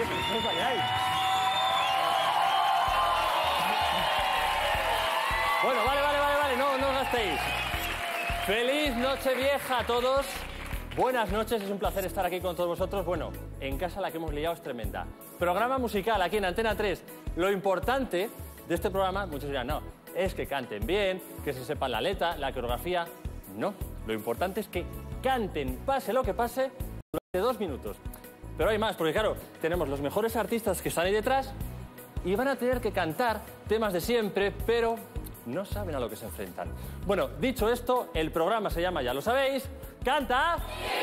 no os vayáis. Bueno, vale, no os gastéis. ¡Feliz Nochevieja a todos! Buenas noches, es un placer estar aquí con todos vosotros. Bueno, en casa la que hemos liado es tremenda. Programa musical aquí en Antena 3. Lo importante de este programa, muchos dirán, no, es que canten bien, que se sepan la letra, la coreografía. No, lo importante es que canten, pase lo que pase, durante 2 minutos. Pero hay más, porque claro, tenemos los mejores artistas que están ahí detrás y van a tener que cantar temas de siempre, pero no saben a lo que se enfrentan. Bueno, dicho esto, el programa se llama, ya lo sabéis, ¡Canta!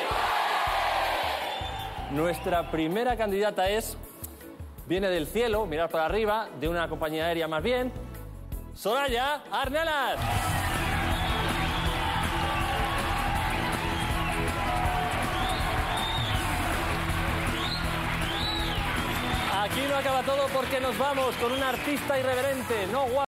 Nuestra primera candidata viene del cielo, mirar para arriba, de una compañía aérea más bien, Soraya Arnelas. Aquí no acaba todo porque nos vamos con un artista irreverente, no guapo.